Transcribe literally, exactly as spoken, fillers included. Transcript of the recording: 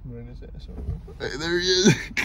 Run his ass over. Hey, there he is.